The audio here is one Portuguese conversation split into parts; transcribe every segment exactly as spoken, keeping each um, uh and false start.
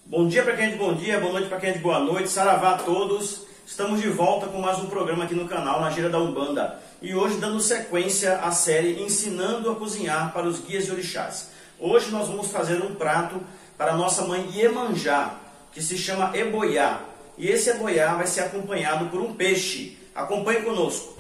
Bom dia para quem é de bom dia, boa noite para quem é de boa noite, saravá a todos. Estamos de volta com mais um programa aqui no canal, na Gira da Umbanda. E hoje dando sequência à série Ensinando a Cozinhar para os Guias e Orixás. Hoje nós vamos fazer um prato para a nossa mãe Iemanjá, que se chama eboiá. E esse eboiá vai ser acompanhado por um peixe. Acompanhe conosco.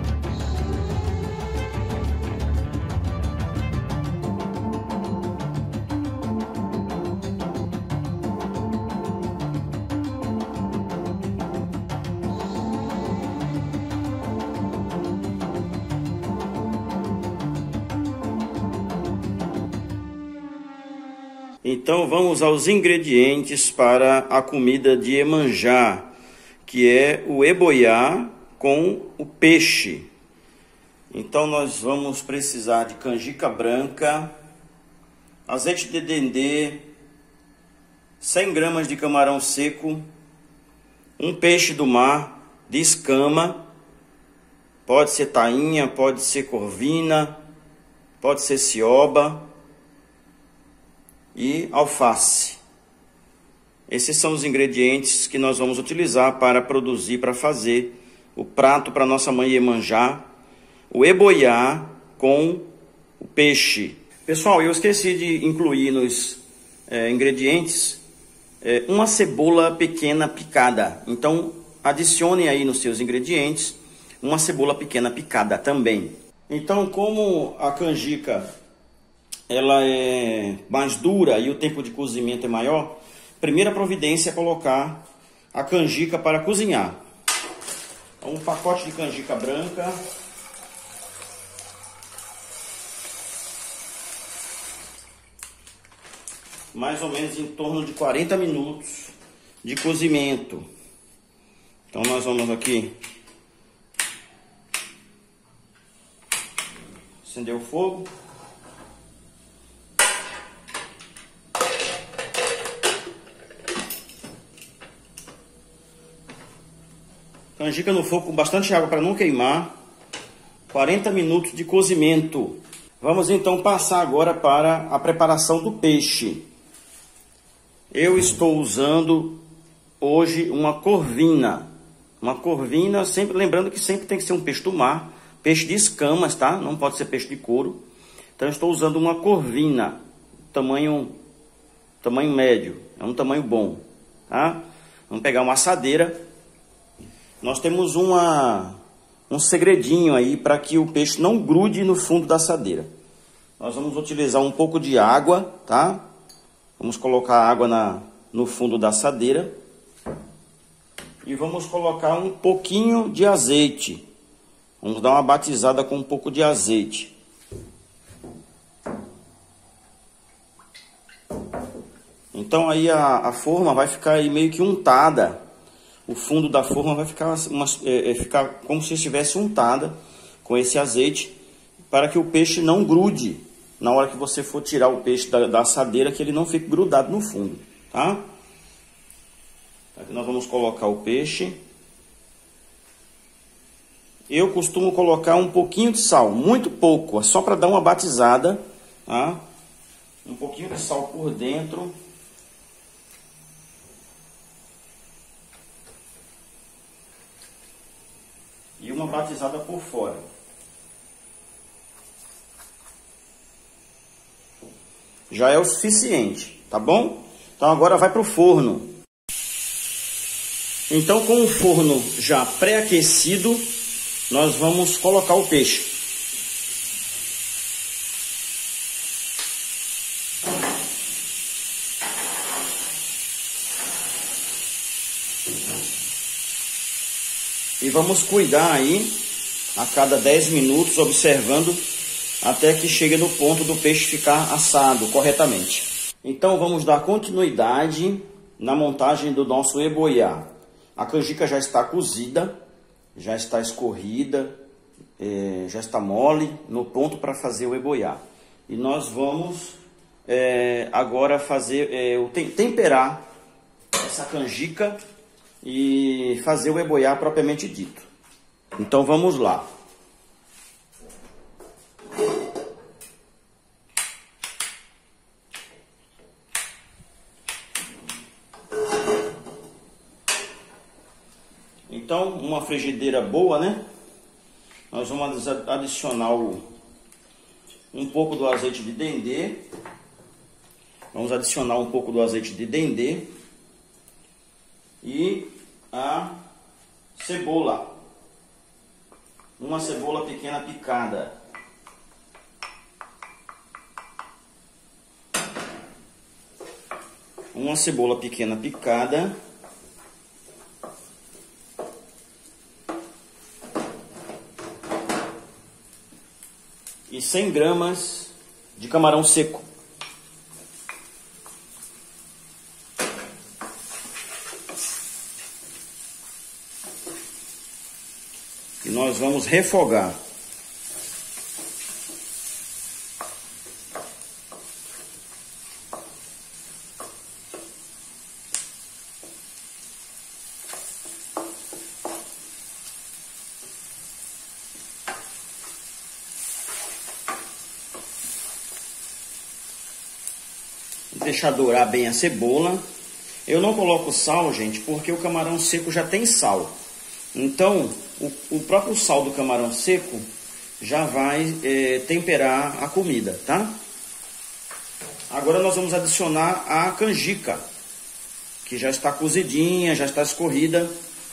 Então vamos aos ingredientes para a comida de Iemanjá, que é o eboiá com o peixe. Então nós vamos precisar de canjica branca, azeite de dendê, cem gramas de camarão seco, um peixe do mar de escama, pode ser tainha, pode ser corvina, pode ser cioba, e alface. Esses são os ingredientes que nós vamos utilizar para produzir, para fazer o prato para nossa mãe Iemanjá, o eboiá com o peixe. Pessoal, eu esqueci de incluir nos é, ingredientes é, uma cebola pequena picada. Então adicione aí nos seus ingredientes uma cebola pequena picada também. Então, como a canjica ela é mais dura e o tempo de cozimento é maior, primeira providência é colocar a canjica para cozinhar. Então, um pacote de canjica branca, mais ou menos em torno de quarenta minutos de cozimento. Então nós vamos aqui acender o fogo. Canjica no fogo com bastante água para não queimar. quarenta minutos de cozimento. Vamos então passar agora para a preparação do peixe. Eu estou usando hoje uma corvina. Uma corvina, sempre lembrando que sempre tem que ser um peixe do mar. Peixe de escamas, tá? Não pode ser peixe de couro. Então eu estou usando uma corvina. Tamanho, tamanho médio. É um tamanho bom, tá? Vamos pegar uma assadeira. Nós temos uma, um segredinho aí para que o peixe não grude no fundo da assadeira. Nós vamos utilizar um pouco de água, tá? Vamos colocar água na, no fundo da assadeira. E vamos colocar um pouquinho de azeite. Vamos dar uma batizada com um pouco de azeite. Então aí a, a forma vai ficar aí meio que untada. O fundo da forma vai ficar, uma, é, ficar como se estivesse untada com esse azeite, para que o peixe não grude na hora que você for tirar o peixe da, da assadeira, que ele não fique grudado no fundo, tá? Aqui nós vamos colocar o peixe. Eu costumo colocar um pouquinho de sal, muito pouco, só para dar uma batizada, tá? Um pouquinho de sal por dentro. E uma batizada por fora. Já é o suficiente, tá bom? Então agora vai para o forno. Então, com o forno já pré-aquecido, nós vamos colocar o peixe. E vamos cuidar aí, a cada dez minutos, observando até que chegue no ponto do peixe ficar assado corretamente. Então vamos dar continuidade na montagem do nosso eboiá. A canjica já está cozida, já está escorrida, é, já está mole, no ponto para fazer o eboiá. E nós vamos é, agora fazer, é, o tem, temperar essa canjica e fazer o eboiá propriamente dito. Então vamos lá. Então, uma frigideira boa, né? Nós vamos adicionar o, um pouco do azeite de dendê. Vamos adicionar um pouco do azeite de dendê e a cebola. Uma cebola pequena picada. Uma cebola pequena picada. E cem gramas de camarão seco. E nós vamos refogar. Deixar dourar bem a cebola. Eu não coloco sal, gente, porque o camarão seco já tem sal. Então, o, o próprio sal do camarão seco já vai é, temperar a comida, tá? Agora nós vamos adicionar a canjica, que já está cozidinha, já está escorrida.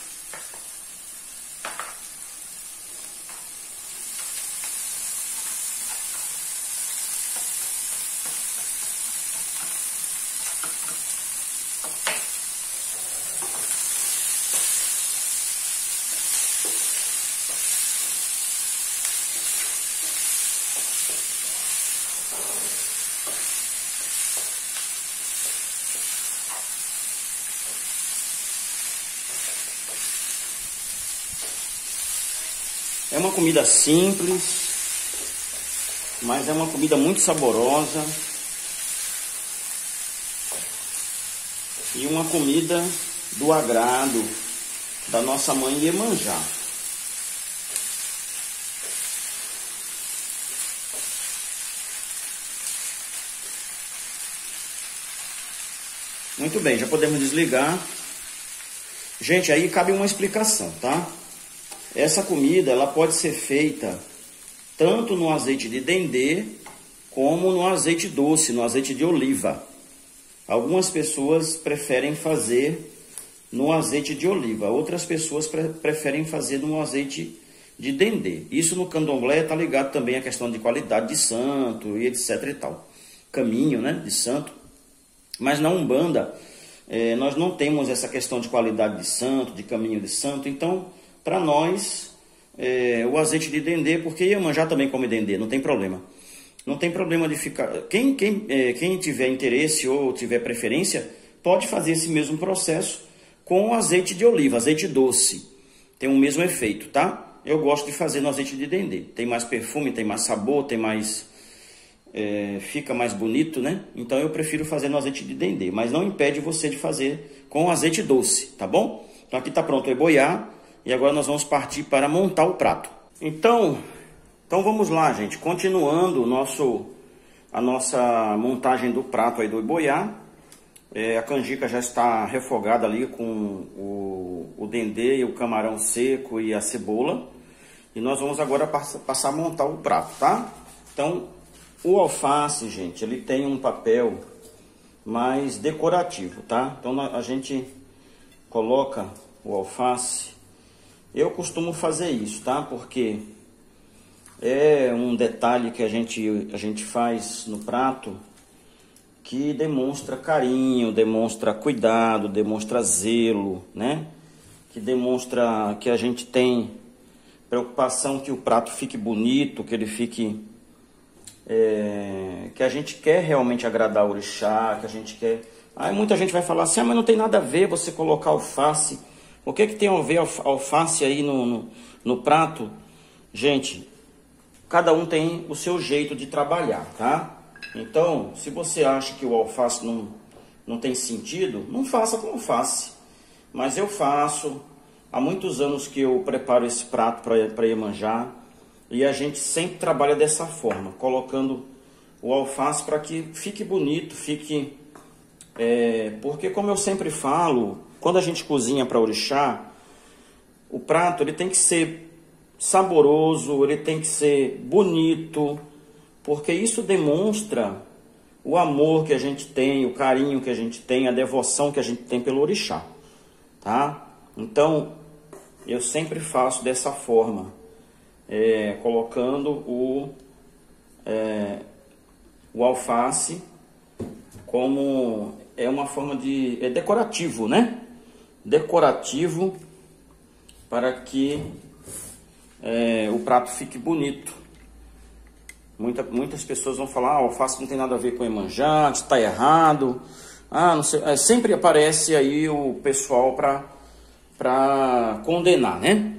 É uma comida simples, mas é uma comida muito saborosa e uma comida do agrado da nossa mãe Iemanjá. Muito bem, já podemos desligar. Gente, aí cabe uma explicação, tá? Essa comida, ela pode ser feita tanto no azeite de dendê, como no azeite doce, no azeite de oliva. Algumas pessoas preferem fazer no azeite de oliva, outras pessoas pre preferem fazer no azeite de dendê. Isso no candomblé está ligado também à questão de qualidade de santo e etc e tal. Caminho, né, de santo. Mas na Umbanda, eh, nós não temos essa questão de qualidade de santo, de caminho de santo, então... Para nós, é, o azeite de dendê, porque Iemanjá também come dendê, não tem problema. Não tem problema de ficar... Quem, quem, é, quem tiver interesse ou tiver preferência, pode fazer esse mesmo processo com azeite de oliva, azeite doce. Tem o mesmo efeito, tá? Eu gosto de fazer no azeite de dendê. Tem mais perfume, tem mais sabor, tem mais... É, fica mais bonito, né? Então eu prefiro fazer no azeite de dendê, mas não impede você de fazer com azeite doce, tá bom? Então aqui está pronto o eboiá. E agora nós vamos partir para montar o prato. Então, então vamos lá, gente. Continuando o nosso, a nossa montagem do prato aí do eboiá. É, a canjica já está refogada ali com o, o dendê, o camarão seco e a cebola. E nós vamos agora passar, passar a montar o prato, tá? Então, o alface, gente, ele tem um papel mais decorativo, tá? Então a gente coloca o alface. Eu costumo fazer isso, tá? Porque é um detalhe que a gente, a gente faz no prato que demonstra carinho, demonstra cuidado, demonstra zelo, né? Que demonstra que a gente tem preocupação que o prato fique bonito, que ele fique... É, que a gente quer realmente agradar o orixá, que a gente quer... Aí muita gente vai falar assim, ah, mas não tem nada a ver você colocar alface... O que, que tem a ver alface aí no, no, no prato? Gente, cada um tem o seu jeito de trabalhar, tá? Então, se você acha que o alface não, não tem sentido, não faça com alface. Mas eu faço, há muitos anos que eu preparo esse prato para Iemanjá, e a gente sempre trabalha dessa forma, colocando o alface para que fique bonito, fique... É, porque como eu sempre falo... Quando a gente cozinha para orixá, o prato ele tem que ser saboroso, ele tem que ser bonito, porque isso demonstra o amor que a gente tem, o carinho que a gente tem, a devoção que a gente tem pelo orixá, tá? Então, eu sempre faço dessa forma, é, colocando o, é, o alface como é uma forma de... é decorativo, né? Decorativo para que é, o prato fique bonito. Muita, muitas pessoas vão falar, ah, alface não tem nada a ver com Iemanjá, está errado. Ah, não sei. É, sempre aparece aí o pessoal para para condenar, né?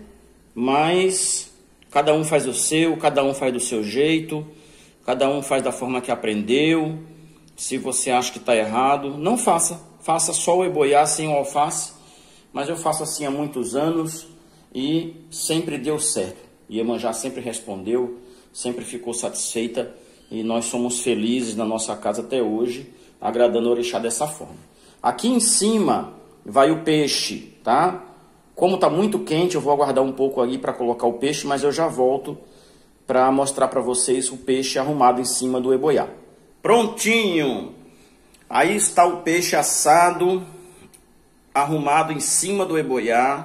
Mas cada um faz o seu, cada um faz do seu jeito, cada um faz da forma que aprendeu. Se você acha que está errado, não faça. Faça só o eboiá sem o alface. Mas eu faço assim há muitos anos e sempre deu certo. Iemanjá sempre respondeu, sempre ficou satisfeita e nós somos felizes na nossa casa até hoje, agradando o orixá dessa forma. Aqui em cima vai o peixe, tá? Como está muito quente, eu vou aguardar um pouco aí para colocar o peixe, mas eu já volto para mostrar para vocês o peixe arrumado em cima do eboiá. Prontinho! Aí está o peixe assado, arrumado em cima do eboiá.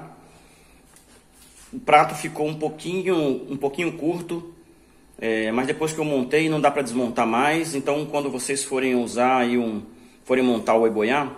O prato ficou um pouquinho, um pouquinho curto, é, mas depois que eu montei não dá para desmontar mais. Então quando vocês forem usar aí um, forem montar o eboiá,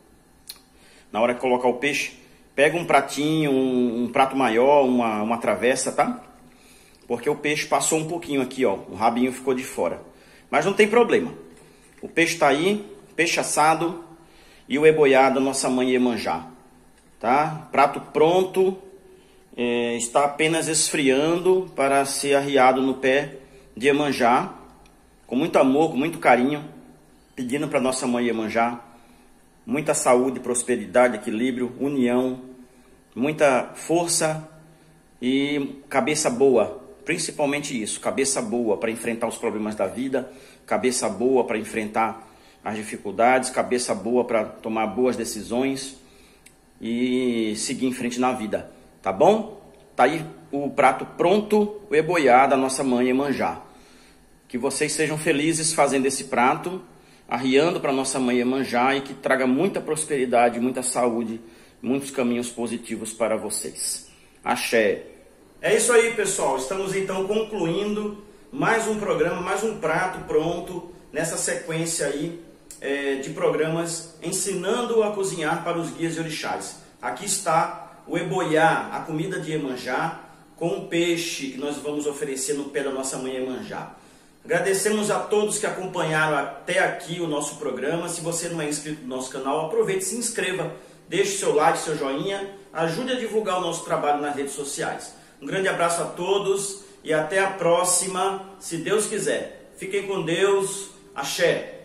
na hora que colocar o peixe, pega um pratinho, um, um prato maior, uma, uma travessa, tá? Porque o peixe passou um pouquinho aqui, ó, o rabinho ficou de fora. Mas não tem problema. O peixe está aí, peixe assado e o eboiá da nossa mãe Iemanjá, tá? Prato pronto, é, está apenas esfriando para ser arriado no pé de Iemanjá, com muito amor, com muito carinho, pedindo para nossa mãe Iemanjá muita saúde, prosperidade, equilíbrio, união, muita força e cabeça boa, principalmente isso, cabeça boa para enfrentar os problemas da vida, cabeça boa para enfrentar as dificuldades, cabeça boa para tomar boas decisões e seguir em frente na vida, tá bom? Tá aí o prato pronto, o eboiá da nossa mãe Iemanjá. Que vocês sejam felizes fazendo esse prato, arriando para nossa mãe Iemanjá e que traga muita prosperidade, muita saúde, muitos caminhos positivos para vocês. Axé! É isso aí, pessoal. Estamos então concluindo mais um programa, mais um prato pronto nessa sequência aí é, de programas ensinando a cozinhar para os guias e orixás. Aqui está o eboiá, a comida de Iemanjá, com o peixe que nós vamos oferecer no pé da nossa mãe Iemanjá. Agradecemos a todos que acompanharam até aqui o nosso programa. Se você não é inscrito no nosso canal, aproveite e se inscreva. Deixe seu like, seu joinha. Ajude a divulgar o nosso trabalho nas redes sociais. Um grande abraço a todos e até a próxima, se Deus quiser. Fiquem com Deus. Axé!